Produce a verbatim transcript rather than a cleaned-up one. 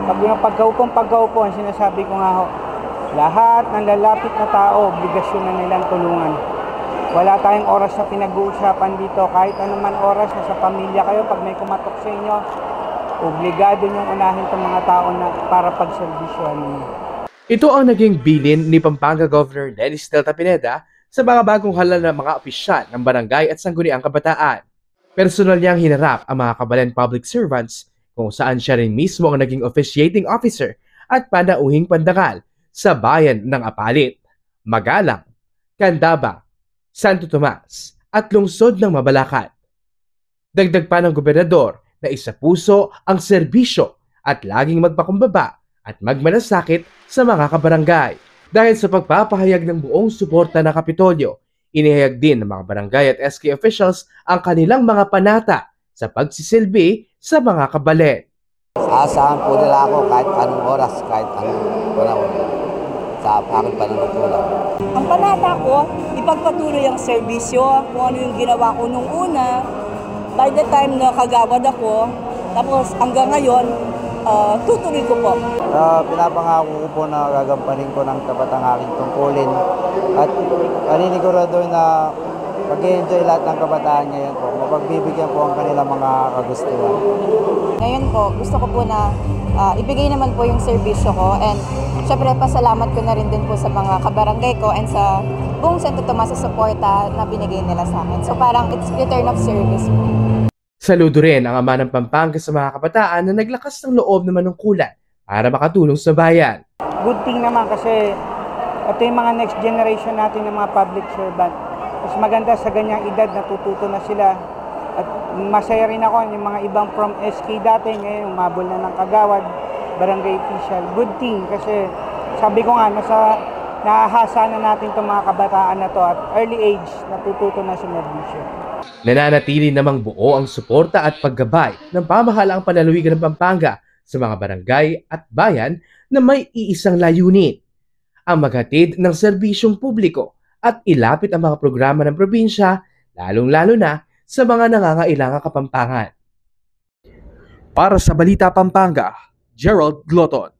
Pag yung pagkaupong pagkaupo, ang sinasabi ko nga ho, lahat ng lalapit na tao, obligasyon na nilang tulungan. Wala tayong oras na pinag-uusapan dito. Kahit anuman oras, nasa pamilya kayo, pag may kumatok sa inyo, obligado niyong unahin itong mga tao na para pagservisyohan ninyo. Ito ang naging bilin ni Pampanga Governor Dennis Delta Pineda sa mga bagong halal na mga opisyal ng barangay at sangguniang kabataan. Personal niyang hinarap ang mga kabalan public servants kung saan siya rin mismo ang naging officiating officer at panauhing pandangal sa bayan ng Apalit, Magalang, Candaba, Santo Tomas at lungsod ng Mabalacat. Dagdag pa ng gobernador na isa puso ang serbisyo at laging magpakumbaba at magmalasakit sa mga kabarangay. Dahil sa pagpapahayag ng buong suporta ng Kapitolyo, inihayag din ng mga barangay at S K officials ang kanilang mga panata sa pagsisilbi sa mga kabalen. Asahan po nila ako kahit anong oras, kahit anong panahon sa aking panunungkulan. Ang panata ko, ipagpatuloy ang serbisyo, kung ano yung ginawa ko nung una, by the time na kagawad ako, tapos hanggang ngayon, uh, tutuloy ko po. Uh, pinapangako ko po na gagampanin ko ng tapat ang aking tungkulin at paninigurado na mag-enjoy lahat ng kabataan ngayon po. Mapagbibigyan po ang kanilang mga kagustuhan. Ngayon po, gusto ko po na uh, ibigay naman po yung serbisyo ko and syempre pasalamat ko na rin din po sa mga kabarangay ko and sa buong Santo Tomas sa suporta na binigay nila sa akin. So parang it's return of service po. Saludo rin ang ama ng Pampanga sa mga kabataan na naglakas ng loob na manungkulan para makatulong sa bayan. Good thing naman kasi ito yung mga next generation natin ng mga public servant. Mas maganda sa ganyang edad, natututo na sila. At masaya rin ako yung mga ibang from S K dati, ngayon umabol na ng kagawad, barangay official. Good thing kasi sabi ko nga, nasa, nahahasa na natin itong mga kabataan na to at early age, natututo na sa serbisyo. Nananatili namang buo ang suporta at paggabay ng pamahalaang panlalawigan ng Pampanga sa mga barangay at bayan na may iisang layunin, ang maghatid ng serbisyong publiko at ilapit ang mga programa ng probinsya, lalong-lalo na sa mga nangangailangang Kapampangan. Para sa Balita Pampanga, Gerald Gloton.